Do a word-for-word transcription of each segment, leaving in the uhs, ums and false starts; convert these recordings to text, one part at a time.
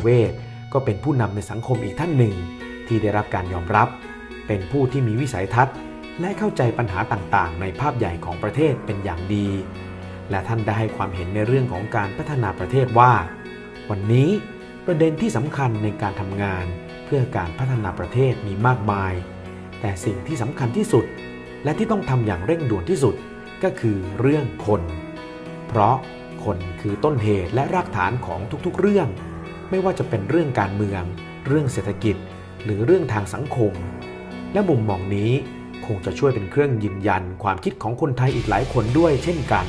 ชก็เป็นผู้นำในสังคมอีกท่านหนึ่งที่ได้รับการยอมรับเป็นผู้ที่มีวิสัยทัศน์และเข้าใจปัญหาต่างๆในภาพใหญ่ของประเทศเป็นอย่างดีและท่านได้ให้ความเห็นในเรื่องของการพัฒนาประเทศว่าวันนี้ประเด็นที่สำคัญในการทำงานเพื่อการพัฒนาประเทศมีมากมายแต่สิ่งที่สำคัญที่สุดและที่ต้องทำอย่างเร่งด่วนที่สุดก็คือเรื่องคนเพราะคนคือต้นเหตุและรากฐานของทุกๆเรื่องไม่ว่าจะเป็นเรื่องการเมืองเรื่องเศรษฐกิจหรือเรื่องทางสังคมและมุมมองนี้คงจะช่วยเป็นเครื่องยืนยันความคิดของคนไทยอีกหลายคนด้วยเช่นกัน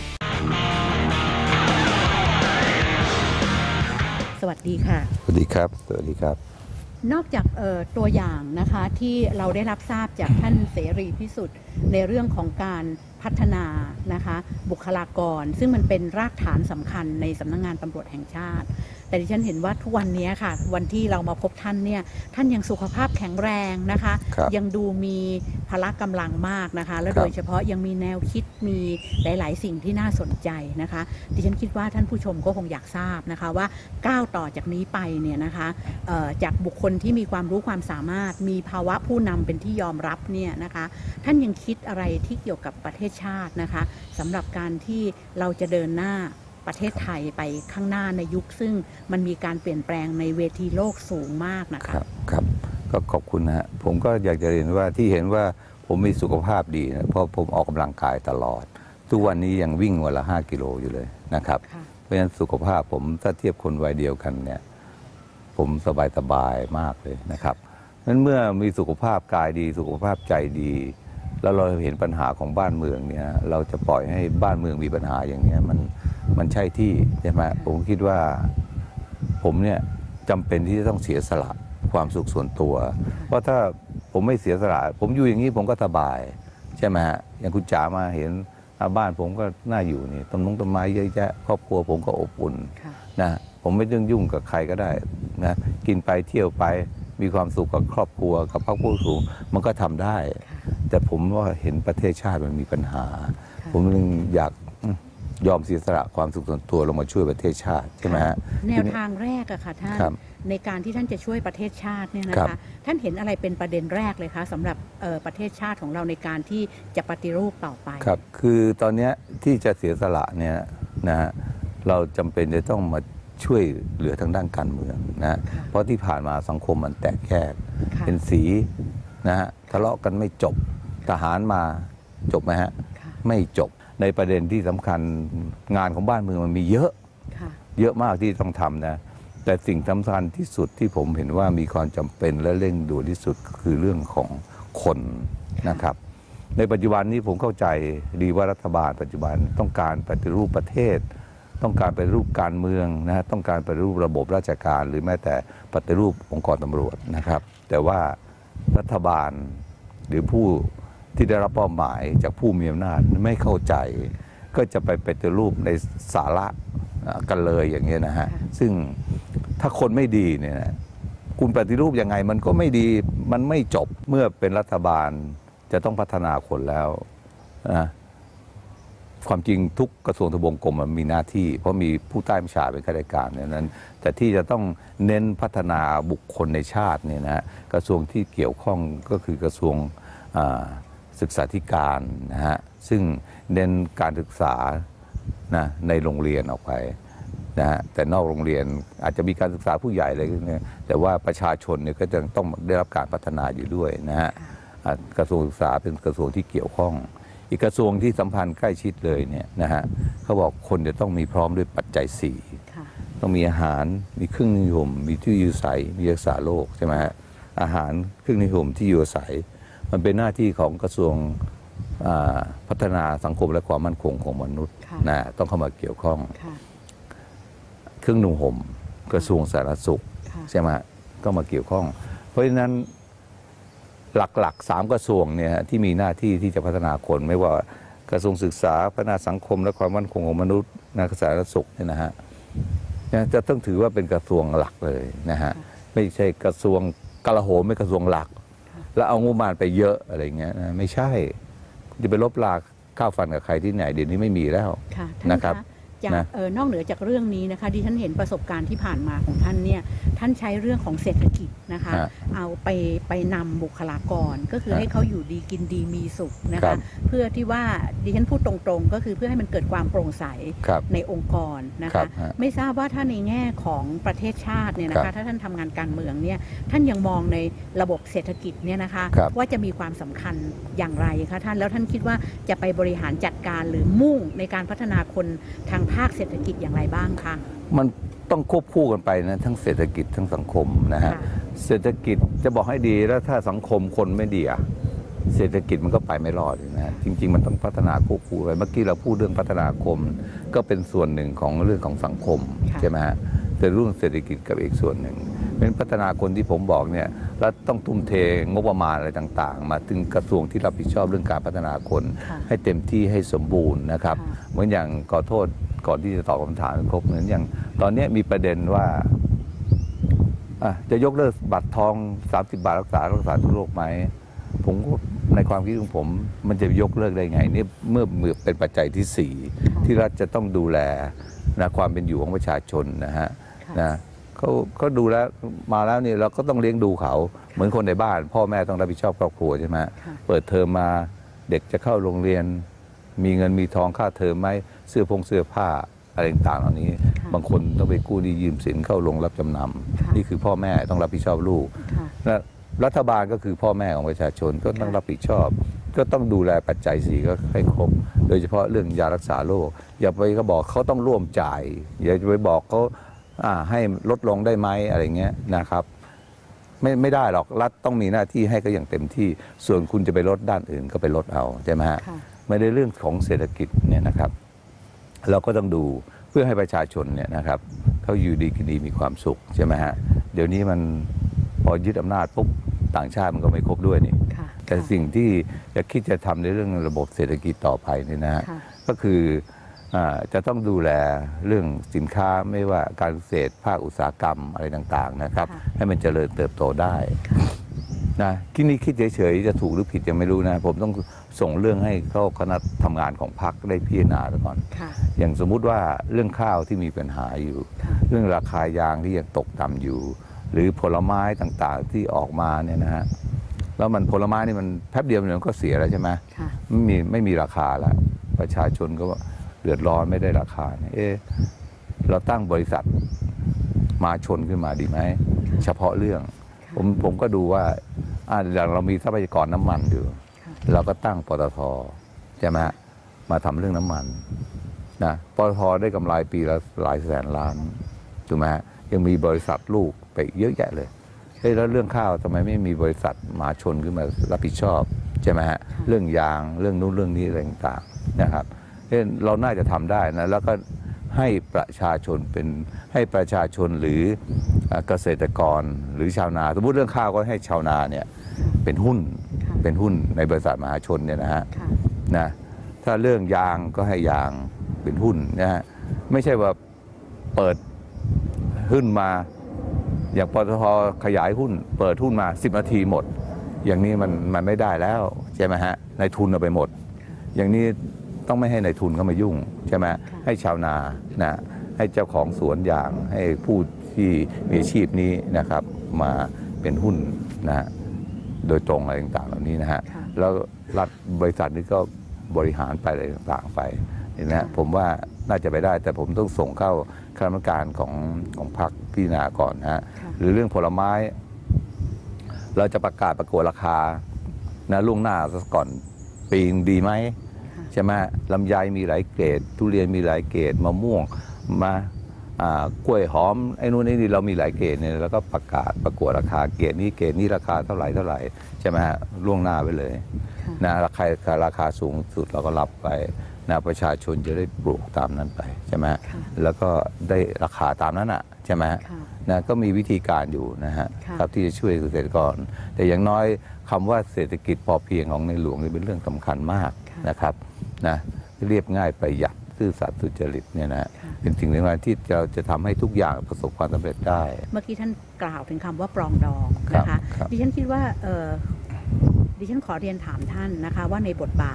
สวัสดีค่ะสวัสดีครับสวัสดีครับนอกจากตัวอย่างนะคะที่เราได้รับทราบจากท่านเสรีพิสุทธิ์ในเรื่องของการพัฒนานะคะบุคลากรซึ่งมันเป็นรากฐานสำคัญในสำนักงานตำรวจแห่งชาติแต่ดิฉันเห็นว่าทุกวันนี้ค่ะวันที่เรามาพบท่านเนี่ยท่านยังสุขภาพแข็งแรงนะคะยังดูมีพละกำลังมากนะคะและโดยเฉพาะยังมีแนวคิดมีหลายๆสิ่งที่น่าสนใจนะคะดิฉันคิดว่าท่านผู้ชมก็คงอยากทราบนะคะว่าก้าวต่อจากนี้ไปเนี่ยนะคะจากบุคคลที่มีความรู้ความสามารถมีภาวะผู้นำเป็นที่ยอมรับเนี่ยนะคะท่านยังคิดอะไรที่เกี่ยวกับประเทศชาตินะคะสำหรับการที่เราจะเดินหน้าประเทศไทยไปข้างหน้าในยุคซึ่งมันมีการเปลี่ยนแปลงในเวทีโลกสูงมากนะคะครับครับก็ขอบคุณนะฮะผมก็อยากจะเรียนว่าที่เห็นว่าผมมีสุขภาพดีนะเพราะผมออกกำลังกายตลอดทุกวันนี้ยังวิ่งวันละห้ากิโลอยู่เลยนะครับเพราะฉะนั้นสุขภาพผมถ้าเทียบคนวัยเดียวกันเนี่ยผมสบายสบายมากเลยนะครับนั้นเมื่อมีสุขภาพกายดีสุขภาพใจดีแล้วเราเห็นปัญหาของบ้านเมืองเนี่ยเราจะปล่อยให้บ้านเมืองมีปัญหาอย่างเงี้ยมันมันใช่ที่ใช่ไหมผมคิดว่าผมเนี่ยจำเป็นที่จะต้องเสียสละความสุขส่วนตัวเพราะถ้าผมไม่เสียสละผมอยู่อย่างนี้ผมก็สบายใช่ไหมฮะอย่างคุณจ๋ามาเห็นบ้านผมก็น่าอยู่นี่ต้นมงต้นไม้เยอะแยะครอบครัวผมก็อบอุ่นนะผมไม่ต้องยุ่งกับใครก็ได้นะกินไปเที่ยวไปมีความสุขกับครอบครัวกับพรรคผู้สูงมันก็ทำได้แต่ผมว่าเห็นประเทศชาติมันมีปัญหาผมยังอยากยอมเสียสละความสุขส่วนตัวลงมาช่วยประเทศชาติใช่ไหมฮะแนวทางแรกอะค่ะท่านในการที่ท่านจะช่วยประเทศชาติเนี่ยนะคะท่านเห็นอะไรเป็นประเด็นแรกเลยคะสำหรับประเทศชาติของเราในการที่จะปฏิรูปต่อไปครับคือตอนนี้ที่จะเสียสละเนี่ยนะฮะเราจำเป็นจะต้องมาช่วยเหลือทางด้านการเมืองนะเพราะที่ผ่านมาสังคมมันแตกแยกเป็นสีนะฮะทะเลาะกันไม่จบทหารมาจบไหมฮะไม่จบในประเด็นที่สำคัญงานของบ้านเมืองมันมีเยอะเยอะมากที่ต้องทำนะแต่สิ่งสำคัญที่สุดที่ผมเห็นว่ามีความจำเป็นและเร่งด่วนที่สุดคือเรื่องของคนนะครับในปัจจุบันนี้ผมเข้าใจดีว่ารัฐบาลปัจจุบันต้องการปฏิรูปประเทศต้องการปฏิรูปการเมืองนะต้องการปฏิรูประบบราชการหรือแม้แต่ปฏิรูปองค์กรตำรวจนะครับแต่ว่ารัฐบาลหรือผู้ที่ได้รับมอบหมายจากผู้มีอำนาจไม่เข้าใจก็จะไปปฏิรูปในสาระกันเลยอย่างเงี้ยนะฮะซึ่งถ้าคนไม่ดีเนี่ยคุณปฏิรูปยังไงมันก็ไม่ดีมันไม่จบเมื่อเป็นรัฐบาลจะต้องพัฒนาคนแล้วนะความจริงทุกกระทรวงทบวงกรมมันมีหน้าที่เพราะมีผู้ใต้บัญชาเป็นข้าราชการนั้นแต่ที่จะต้องเน้นพัฒนาบุคคลในชาติเนี่ยนะกระทรวงที่เกี่ยวข้องก็คือกระทรวงศึกษาธิการนะฮะซึ่งเน้นการศึกษานะในโรงเรียนออกไปนะฮะแต่นอกโรงเรียนอาจจะมีการศึกษาผู้ใหญ่อะไรเนี่ยแต่ว่าประชาชนเนี่ยก็จะต้องได้รับการพัฒนาอยู่ด้วยนะฮะกระทรวงศึกษาเป็นกระทรวงที่เกี่ยวข้องอีกกระทรวงที่สัมพันธ์ใกล้ชิดเลยเนี่ยนะฮะเขาบอกคนจะต้องมีพร้อมด้วยปัจจัยสี่ต้องมีอาหารมีเครื่องนิยมมีที่อยู่อาศัยมีรักษาโรคใช่ไหมฮะอาหารเครื่องนิยมที่อยู่อาศัยมันเป็นหน้าที่ของกระทรวงพัฒนาสังคมและความมั่นคงของมนุษย์นะต้องเข้ามาเกี่ยวข้องเครื่องนุ่งห่มกระทรวงสาธารณสุขใช่ไหมก็มาเกี่ยวข้องเพราะฉะนั้นหลักๆสามกระทรวงเนี่ยที่มีหน้าที่ที่จะพัฒนาคนไม่ว่ากระทรวงศึกษาพัฒนาสังคมและความมั่นคงของมนุษย์นะสาธารณสุขเนี่ยนะฮะจะต้องถือว่าเป็นกระทรวงหลักเลยนะฮะไม่ใช่กระทรวงกลาโหมไม่กระทรวงหลักแล้วเอางบประมาณไปเยอะอะไรเงี้ยนะไม่ใช่จะไปลบลาข้าวฟันกับใครที่ไหนเดี๋ยวนี้ไม่มีแล้วนะครับจากเออนอกเหนือจากเรื่องนี้นะคะดิฉันเห็นประสบการณ์ที่ผ่านมาของท่านเนี่ยท่านใช้เรื่องของเศรษฐกิจนะคะเอาไปไปนำบุคลากรก็คือให้เขาอยู่ดีกินดีมีสุขนะคะเพื่อที่ว่าดิฉันพูดตรงๆก็คือเพื่อให้มันเกิดความโปร่งใสในองค์กรนะคะไม่ทราบว่าถ้าในแง่ของประเทศชาติเนี่ยนะคะถ้าท่านทำงานการเมืองเนี่ยท่านยังมองในระบบเศรษฐกิจเนี่ยนะคะว่าจะมีความสำคัญอย่างไรคะท่านแล้วท่านคิดว่าจะไปบริหารจัดการหรือมุ่งในการพัฒนาคนทางภาคเศรษฐกิจอย่างไรบ้างคะมันต้องควบคู่กันไปนะทั้งเศรษฐกิจทั้งสังคมนะฮะเศรษฐกิจจะบอกให้ดีแล้วถ้าสังคมคนไม่ดีอะเศรษฐกิจมันก็ไปไม่รอดนะจริงๆมันต้องพัฒนาควบคู่ไปเมื่อกี้เราพูดเรื่องพัฒนาคมก็เป็นส่วนหนึ่งของเรื่องของสังคมใช่ไหมฮะแต่เรื่องเศรษฐกิจกับอีกส่วนหนึ่งเป็นพัฒนาคนที่ผมบอกเนี่ยแล้วต้องทุ่มเทงบประมาณอะไรต่างๆมาถึงกระทรวงที่รับผิดชอบเรื่องการพัฒนาคนให้เต็มที่ให้สมบูรณ์นะครับเหมือนอย่างขอโทษก่อนที่จะตอบคำถามครบเหมือนอย่างตอนนี้มีประเด็นว่าจะยกเลิกบัตรทองสามสิบบาทรักษารักษาทุกโรคไหมผมก็ในความคิดของผมมันจะยกเลิกได้ไงนี่เมื่อมือเป็นปัจจัยที่สี่ที่รัฐจะต้องดูแลนะความเป็นอยู่ของประชาชนนะฮะนะเขาเขาดูแลมาแล้วนี่เราก็ต้องเลี้ยงดูเขาเหมือนคนในบ้านพ่อแม่ต้องรับผิดชอบครอบครัวใช่ไหมเปิดเทอมมาเด็กจะเข้าโรงเรียนมีเงินมีทองค่าเทอมไหมเสื้อผงเสื้อผ้าอะไรต่างๆเหล่านี้บางคนต้องไปกู้หนี้ยืมสินเข้าลงรับจำนำนี่คือพ่อแม่ต้องรับผิดชอบลูกและรัฐบาลก็คือพ่อแม่ของประชาชนก็ต้องรับผิดชอบก็ต้องดูแลปัจจัยสี่ก็ให้ครบโดยเฉพาะเรื่องยารักษาโรคอย่าไปเขาบอกเขาต้องร่วมจ่ายอย่าไปบอกเขาให้ลดลงได้ไหมอะไรเงี้ยนะครับไม่ไม่ได้หรอกรัฐต้องมีหน้าที่ให้ก็อย่างเต็มที่ส่วนคุณจะไปลดด้านอื่นก็ไปลดเอาใช่ไหมฮะไม่ได้เรื่องของเศรษฐกิจเนี่ยนะครับเราก็ต้องดูเพื่อให้ประชาชนเนี่ยนะครับเขาอยู่ดีกินดีมีความสุขใช่ไหมฮะเดี๋ยวนี้มันพอยึดอำนาจปุ๊บต่างชาติมันก็ไม่ครบด้วยนี่แต่สิ่งที่จะคิดจะทำในเรื่องระบบเศรษฐกิจต่อไปนี่นะฮะก็คือจะต้องดูแลเรื่องสินค้าไม่ว่าการเกษตรภาคอุตสาหกรรมอะไรต่างๆนะครับให้มันเจริญเติบโตได้นะที่นี่คิดเฉยๆจะถูกหรือผิดยังไม่รู้นะผมต้องส่งเรื่องให้เข้าคณะทำงานของพรรคได้พิจารณาก่อนอย่างสมมุติว่าเรื่องข้าวที่มีปัญหาอยู่เรื่องราคายางที่ยังตกต่ำอยู่หรือผลไม้ต่างๆที่ออกมาเนี่ยนะฮะแล้วมันผลไม้นี่มันแป๊บเดียวมันก็เสียแล้วใช่ไหมไม่มีไม่มีราคาแล้วประชาชนก็เดือดร้อนไม่ได้ราคาเอ๊ะเราตั้งบริษัทมาชนขึ้นมาดีไหมเฉพาะเรื่องผมผมก็ดูว่าอย่างเรามีทรัพยากรน้ำมันอยู่เราก็ตั้งปตท.ใช่ไหมมาทำเรื่องน้ำมันนะปตท.ได้กำไรปีละหลายแสนล้านถูกไหมยังมีบริษัทลูกไปเยอะแยะเลยแล้วเรื่องข้าวทำไมไม่มีบริษัทมาชนขึ้นมารับผิดชอบใช่ไหมฮะเรื่องยางเรื่องนู้นเรื่องนี้อะไรต่างๆนะครับเราน่าจะทำได้นะแล้วก็ให้ประชาชนเป็นให้ประชาชนหรือเกษตรกรหรือชาวนาสมมติเรื่องข้าวก็ให้ชาวนาเนี่ยเป็นหุ้นเป็นหุ้นในบริษัทมหาชนเนี่ยนะฮะนะถ้าเรื่องยางก็ให้ยางเป็นหุ้นนะฮะไม่ใช่ว่าเปิดหุ้นมาอย่างปตท.ขยายหุ้นเปิดหุ้นมาสิบนาทีหมดอย่างนี้มันมันไม่ได้แล้วใช่ไหมฮะนายทุนเอาไปหมดอย่างนี้ต้องไม่ให้นายทุนเข้ามายุ่งใช่ไหมให้ชาวนานะให้เจ้าของสวนยางให้ผู้ที่มีอาชีพนี้นะครับมาเป็นหุ้นนะโดยตรงอะไรต่างๆเหล่านี้นะฮะแล้วรัฐบริษัทนี้ก็บริหารไปอะไรต่างๆไปนะฮะผมว่าน่าจะไปได้แต่ผมต้องส่งเข้าคณะกรรมการของของพรรคพิจารณาก่อนนะฮะหรือเรื่องผลไม้เราจะประกาศประกวดราคานะล่วงหน้าซะก่อนปีนึงดีไหมใช่ไหมลำไยมีหลายเกรดทุเรียนมีหลายเกรดมะม่วงมากล้วยหอมไอ้นู่นไอ้นี่เรามีหลายเกรดเนี่ยแล้วก็ประกาศประกวดราคาเกรดนี้เกรดนี้ราคาเท่าไหร่เท่าไหร่ใช่ไหมฮะล่วงหน้าไปเลยนะราคาราคาสูงสุดเราก็รับไปนะประชาชนจะได้ปลูกตามนั้นไปใช่ไหมแล้วก็ได้ราคาตามนั้นอ่ะใช่ไหมนะก็มีวิธีการอยู่นะฮะครับที่จะช่วยเกษตรกรแต่อย่างน้อยคำว่าเศรษฐกิจพอเพียงของในหลวงนี่เป็นเรื่องสำคัญมากนะครับนะเรียบง่ายประหยัดซื่อสัตย์สุจริตเนี่ยนะเป็นสิ่งสำคัญที่เราจะทำให้ทุกอย่างประสบความสำเร็จได้เมื่อกี้ท่านกล่าวถึงคำว่าปรองดองนะคะดิฉันคิดว่าดิฉันขอเรียนถามท่านนะคะว่าในบทบาทที่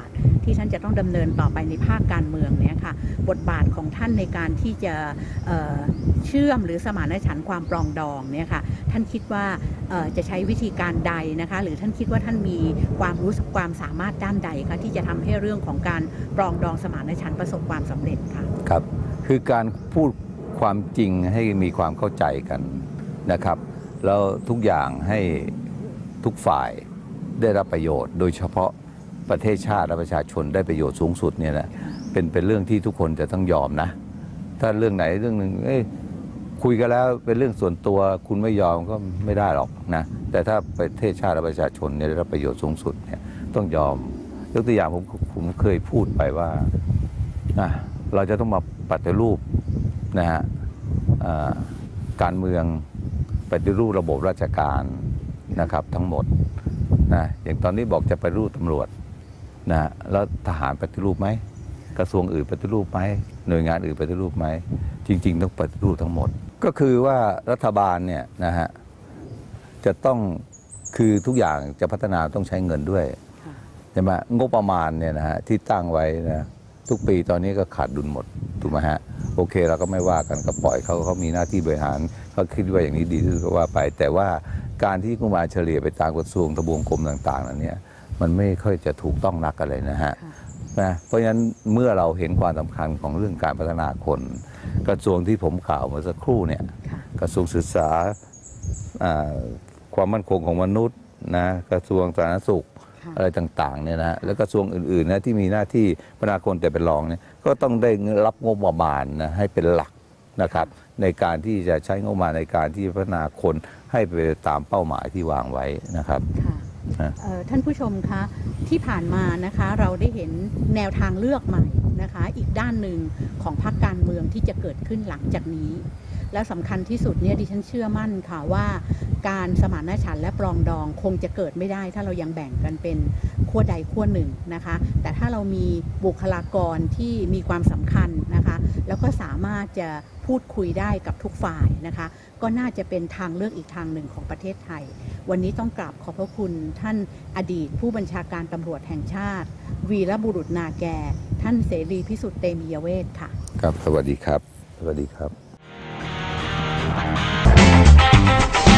ที่ท่านจะต้องดำเนินต่อไปในภาคการเมืองเนี่ยค่ะบทบาทของท่านในการที่จะเอ่อเชื่อมหรือสมานฉันท์ความปรองดองเนี่ยค่ะท่านคิดว่าจะใช้วิธีการใดนะคะหรือท่านคิดว่าท่านมีความรู้ความสามารถด้านใดคะที่จะทำให้เรื่องของการปรองดองสมานฉันท์ประสบความสำเร็จค่ะครับคือการพูดความจริงให้มีความเข้าใจกันนะครับแล้วทุกอย่างให้ทุกฝ่ายได้รับประโยชน์โดยเฉพาะประเทศชาติและประชาชนได้ประโยชน์สูงสุดเนี่ยนะเป็นเป็นเรื่องที่ทุกคนจะต้องยอมนะถ้าเรื่องไหนเรื่องหนึ่งคุยกันแล้วเป็นเรื่องส่วนตัวคุณไม่ยอมก็ไม่ได้หรอกนะแต่ถ้าประเทศชาติและประชาชนเนี่ยได้รับประโยชน์สูงสุดเนี่ยต้องยอมยกตัวอย่างผมผมเคยพูดไปว่าเราจะต้องมาปฏิรูปนะฮะการเมืองปฏิรูประบบราชการนะครับทั้งหมดนะอย่างตอนนี้บอกจะปฏิรูปตำรวจนะแล้วทหารปฏิรูปไหมกระทรวงอื่นปฏิรูปไหมหน่วยงานอื่นปฏิรูปไหมจริงๆต้องปฏิรูปทั้งหมดก็คือว่ารัฐบาลเนี่ยนะฮะจะต้องคือทุกอย่างจะพัฒนาต้องใช้เงินด้วยใช่ไหมงบประมาณเนี่ยนะฮะที่ตั้งไว้นะทุกปีตอนนี้ก็ขาดดุลหมดถูกไหมฮะโอเคเราก็ไม่ว่ากันก็ปล่อยเขาเขามีหน้าที่บริหารเขาคิดว่าอย่างนี้ดีที่สุดก็ว่าไปแต่ว่าการที่งบประมาณเฉลี่ยไปตามกระทรวงทบวงกรมต่างๆนั้นเนี่ยมันไม่ค่อยจะถูกต้องนักอะไรนะฮะนะเพราะฉะนั้นเมื่อเราเห็นความสำคัญของเรื่องการพัฒนาคนกระทรวงที่ผมกล่าวเมื่อสักครู่เนี่ยกระทรวงศึกษาความมั่นคงของมนุษย์นะกระทรวงสาธารณสุขอะไรต่างๆเนี่ยนะแล้วกระทรวงอื่นๆนะที่มีหน้าที่พัฒนาคนแต่เป็นรองเนี่ยก็ต้องได้รับงบประมาณนะให้เป็นหลักนะครับในการที่จะใช้งบประมาณในการที่พัฒนาคนให้ไปตามเป้าหมายที่วางไว้นะครับท่านผู้ชมคะที่ผ่านมานะคะเราได้เห็นแนวทางเลือกใหม่นะคะอีกด้านหนึ่งของพรรคการเมืองที่จะเกิดขึ้นหลังจากนี้แล้วสำคัญที่สุดเนี่ยดิฉันเชื่อมั่นค่ะว่าการสมานฉันท์และปรองดองคงจะเกิดไม่ได้ถ้าเรายังแบ่งกันเป็นขั้วใดขั้วหนึ่งนะคะแต่ถ้าเรามีบุคลากรที่มีความสำคัญนะคะแล้วก็สามารถจะพูดคุยได้กับทุกฝ่ายนะคะก็น่าจะเป็นทางเลือกอีกทางหนึ่งของประเทศไทยวันนี้ต้องกราบขอบพระคุณท่านอดีตผู้บัญชาการตำรวจแห่งชาติวีรบุรุษนาแกท่านเสรีพิสุทธิ์เตมียเวทค่ะครับสวัสดีครับสวัสดีครับ